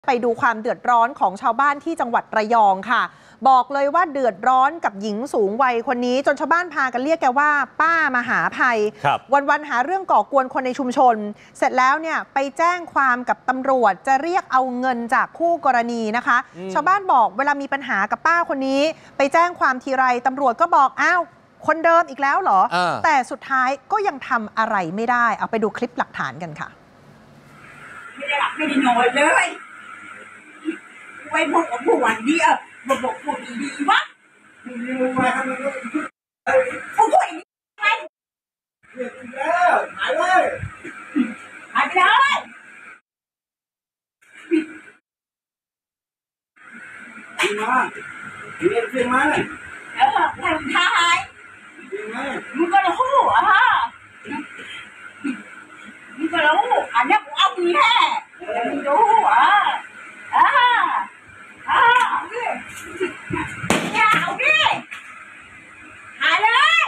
ไปดูความเดือดร้อนของชาวบ้านที่จังหวัดระยองค่ะบอกเลยว่าเดือดร้อนกับหญิงสูงวัยคนนี้จนชาวบ้านพากันเรียกแกว่าป้ามหาภัยวันๆหาเรื่องก่อกวนคนในชุมชนเสร็จแล้วเนี่ยไปแจ้งความกับตำรวจจะเรียกเอาเงินจากคู่กรณีนะคะชาวบ้านบอกเวลามีปัญหากับป้าคนนี้ไปแจ้งความทีไรตำรวจก็บอกอ้าวคนเดิมอีกแล้วเหรอแต่สุดท้ายก็ยังทำอะไรไม่ได้เอาไปดูคลิปหลักฐานกันค่ะไม่ได้หลับไม่ได้นอนเลยไว้พวกกับผู้หวังดีบอกพูดดีๆวะเขาพูดอย่างนี้ไงหายเลยหายไปเลยจริงมั้ยจริงมั้ยทำท้ายมึงก็รู้ฮะมึงก็รู้อันนี้กูเอาดีแท้มึงรู้อย่าเอาดิหายเลย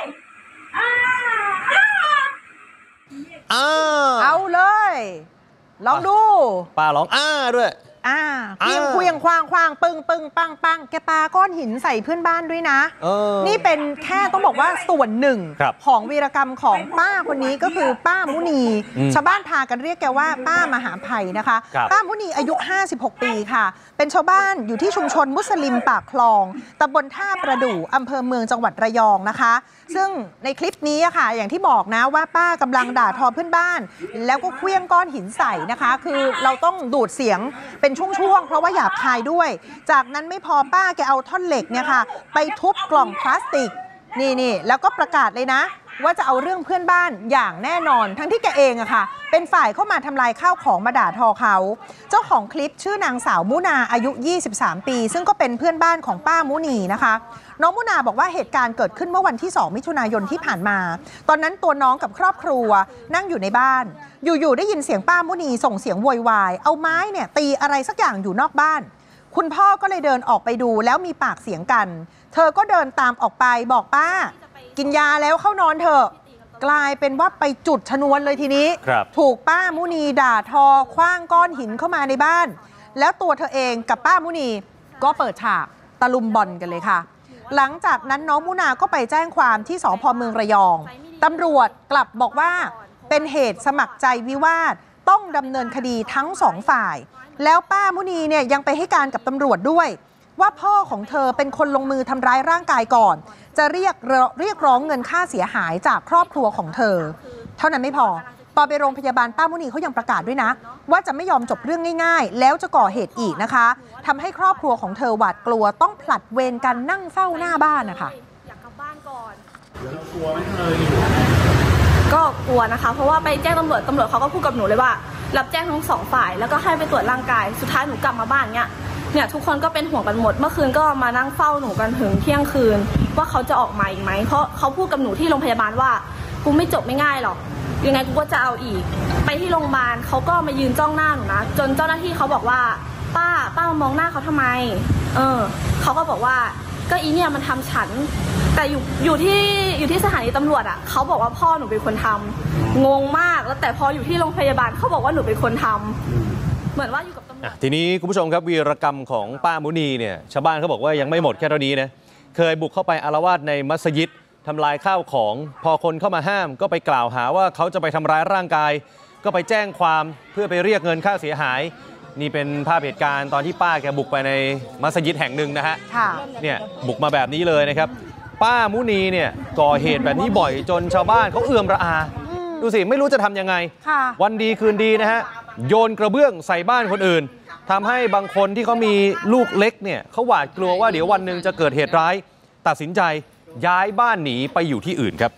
เอาเลยลองดูป้าร้องด้วยเพียงคุยงคว้างปึ้งปังแกปาก้อนหินใส่เพื่อนบ้านด้วยนะนี่เป็นแค่ต้องบอกว่าส่วนหนึ่งของวีรกรรมของป้าคนนี้ก็คือป้ามุนีชาวบ้านพากันเรียกแกว่าป้ามหาภัยนะคะป้ามุนีอายุ56 ปีค่ะเป็นชาวบ้านอยู่ที่ชุมชนมุสลิมปากคลองตำบลท่าประดู่อำเภอเมืองจังหวัดระยองนะคะซึ่งในคลิปนี้ค่ะอย่างที่บอกนะว่าป้ากำลังด่าทอเพื่อนบ้านแล้วก็เคลี้ยงก้อนหินใส่นะคะคือเราต้องดูดเสียงเป็นช่วงๆเพราะว่าหยาบคายด้วยจากนั้นไม่พอป้าแกเอาท่อนเหล็กเนี่ยค่ะไปทุบกล่องพลาสติกนี่แล้วก็ประกาศเลยนะว่าจะเอาเรื่องเพื่อนบ้านอย่างแน่นอนทั้งที่แกเองอะค่ะเป็นฝ่ายเข้ามาทำลายข้าวของมาด่าทอเขาเจ้าของคลิปชื่อนางสาวมุนาอายุ23 ปีซึ่งก็เป็นเพื่อนบ้านของป้ามุนีนะคะน้องมุนาบอกว่าเหตุการณ์เกิดขึ้นเมื่อวันที่2 มิถุนายนที่ผ่านมาตอนนั้นตัวน้องกับครอบครัวนั่งอยู่ในบ้านอยู่ๆได้ยินเสียงป้ามุนีส่งเสียงโวยวายเอาไม้เนี่ยตีอะไรสักอย่างอยู่นอกบ้านคุณพ่อก็เลยเดินออกไปดูแล้วมีปากเสียงกันเธอก็เดินตามออกไปบอกป้ากินยาแล้วเข้านอนเถอะกลายเป็นว่าไปจุดชนวนเลยทีนี้ถูกป้ามุนีด่าทอคว้างก้อนหินเข้ามาในบ้านแล้วตัวเธอเองกับป้ามุนีก็เปิดฉากตะลุมบอลกันเลยค่ะหลังจากนั้นน้องมุนาก็ไปแจ้งความที่สภ.เมืองระยองตำรวจกลับบอกว่าเป็นเหตุสมัครใจวิวาทต้องดำเนินคดีทั้ง2 ฝ่ายแล้วป้ามุนีเนี่ยยังไปให้การกับตำรวจด้วยว่าพ่อของเธอเป็นคนลงมือทำร้ายร่างกายก่อนจะเรียกร้องเงินค่าเสียหายจากครอบครัวของเธอเท่านั้นไม่พอตอนไปโรงพยาบาลป้ามุนีเขายังประกาศด้วยนะว่าจะไม่ยอมจบเรื่องง่ายๆแล้วจะก่อเหตุอีกนะคะทำให้ครอบครัวของเธอหวาดกลัวต้องผลัดเวรกันนั่งเฝ้าหน้าบ้านนะคะอยากกลับบ้านก่อนกลัวไหมก็กลัวนะคะเพราะว่าไปแจ้งตำรวจเขาก็พูดกับหนูเลยว่ารับแจ้งทั้ง2 ฝ่ายแล้วก็ให้ไปตรวจร่างกายสุดท้ายหนูกลับมาบ้านเนี่ยทุกคนก็เป็นห่วงกันหมดเมื่อคืนก็มานั่งเฝ้าหนูกันถึงเที่ยงคืนว่าเขาจะออกมาอีกไหมเพราะเขาพูดกับหนูที่โรงพยาบาลว่ากูไม่จบไม่ง่ายหรอกยังไงกูก็จะเอาอีกไปที่โรงพยาบาลเขาก็มายืนจ้องหน้าหนูนะจนเจ้าหน้าที่เขาบอกว่าป้ามามองหน้าเขาทำไมเขาก็บอกว่าก็อีเนี่ยมันทำฉันแต่อยู่ที่สถานีตำรวจเขาบอกว่าพ่อหนูเป็นคนทำงงมากแล้วแต่พออยู่ที่โรงพยาบาลเขาบอกว่าหนูเป็นคนทำเหมือนว่าอยู่กับตำรวจทีนี้คุณผู้ชมครับวีรกรรมของป้ามุนีเนี่ยชาวบ้านเขาบอกว่ายังไม่หมดแค่เท่านี้นะเคยบุกเข้าไปอาละวาดในมัสยิดทำลายข้าวของพอคนเข้ามาห้ามก็ไปกล่าวหาว่าเขาจะไปทำร้ายร่างกายก็ไปแจ้งความเพื่อไปเรียกเงินค่าเสียหายนี่เป็นภาพเหตุการณ์ตอนที่ป้าแกบุกไปในมัสยิดแห่งหนึ่งนะฮะเนี่ยบุกมาแบบนี้เลยนะครับป้ามุนีเนี่ยก่อเหตุแบบนี้บ่อยจนชาวบ้านเขาเอื่อมระอาดูสิไม่รู้จะทำยังไงวันดีคืนดีนะฮะโยนกระเบื้องใส่บ้านคนอื่นทำให้บางคนที่เขามีลูกเล็กเนี่ยเขาหวาดกลัวว่าเดี๋ยววันหนึ่งจะเกิดเหตุร้ายตัดสินใจย้ายบ้านหนีไปอยู่ที่อื่นครับ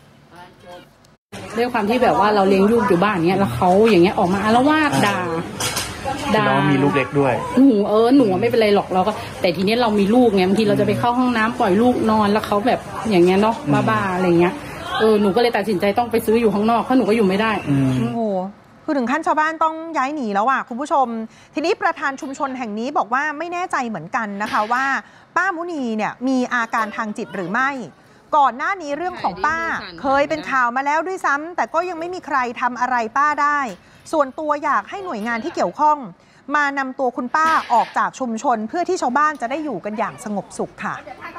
ด้วยความที่แบบว่าเราเลี้ยงลูกอยู่บ้านเนี้ยแล้วเขาอย่างเงี้ยออกมาอาละวาดด่าน้องมีลูกเล็กด้วยหนูไม่เป็นไรหรอกเราก็แต่ทีนี้เรามีลูกไงบางทีเราจะไปเข้าห้องน้ำปล่อยลูกนอนแล้วเขาแบบอย่างเงี้ยเนาะบ้าๆอะไรเงี้ยหนูก็เลยตัดสินใจต้องไปซื้ออยู่ข้างนอกเพราะหนูก็อยู่ไม่ได้โอ้คือถึงขั้นชาวบ้านต้องย้ายหนีแล้วอ่ะคุณผู้ชมทีนี้ประธานชุมชนแห่งนี้บอกว่าไม่แน่ใจเหมือนกันนะคะว่าป้ามุนีเนี่ยมีอาการทางจิตหรือไม่ก่อนหน้านี้เรื่องของป้าเคยเป็นข่าวมาแล้วด้วยซ้ำแต่ก็ยังไม่มีใครทำอะไรป้าได้ส่วนตัวอยากให้หน่วยงานที่เกี่ยวข้องมานำตัวคุณป้าออกจากชุมชนเพื่อที่ชาวบ้านจะได้อยู่กันอย่างสงบสุขค่ะ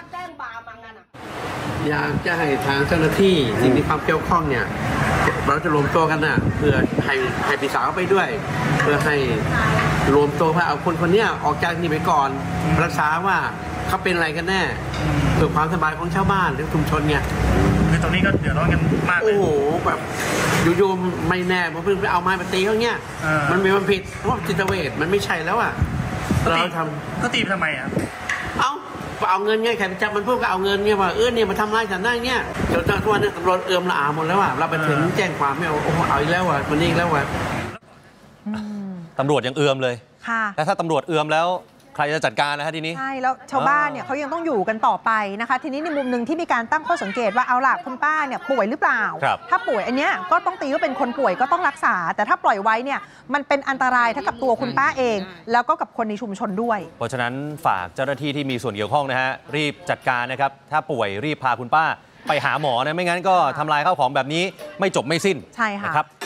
อยากจะให้ทางเจ้าหน้าที่ที่มีความเกี่ยวข้องเนี่ยเราจะรวมตัวกันนะเพื่อให้พี่สาวไปด้วย เพื่อให้รวมตัวเพื่อเอาคนนี้ออกจากนี่ไปก่อนรักษาว่าเขาเป็นอะไรกันแน่เพื่อความสบายของชาวบ้านหรือชุมชนเนี่ยคือตรงนี้ก็เดือดร้อนกันมากเลยโอ้โหแบบอยู่ๆไม่แน่พอเพิ่งไปเอาไม้มาตีเขาเนี่ยมันมีมันผิดเพราะจิตเวชมันไม่ใช่แล้วอ่ะเราทำก็ตีไปทำไมอ่ะเอาเงินไงใครไปจับมันพวกก็เอาเงินไงว่าเนี่ยมาทำร้ายฉันได้เนี่ยจนทุกวันนี้ตำรวจเอื้อมละอาหมดแล้วอ่ะเราไปถึงแจ้งความไม่เอาอีกแล้วอ่ะวันนี้อีกแล้วอ่ะตำรวจยังเอื้อมเลยค่ะแล้วถ้าตำรวจเอื้อมแล้วใครจะจัดการนะฮะทีนี้ใช่แล้วชาวบ้านเนี่ยเขายังต้องอยู่กันต่อไปนะคะทีนี้ในมุมหนึ่งที่มีการตั้งข้อสังเกตว่าเอาล่ะคุณป้าเนี่ยป่วยหรือเปล่าถ้าป่วยอันเนี้ยก็ต้องตีว่าเป็นคนป่วยก็ต้องรักษาแต่ถ้าปล่อยไว้เนี่ยมันเป็นอันตรายทั้งกับตัวคุณป้าเองแล้วก็กับคนในชุมชนด้วยเพราะฉะนั้นฝากเจ้าหน้าที่ที่มีส่วนเกี่ยวข้องนะฮะรีบจัดการนะครับถ้าป่วยรีบพาคุณป้าไปหาหมอนะไม่งั้นก็ทำลายข้าวของแบบนี้ไม่จบไม่สิ้นใช่ค่ะนะครับ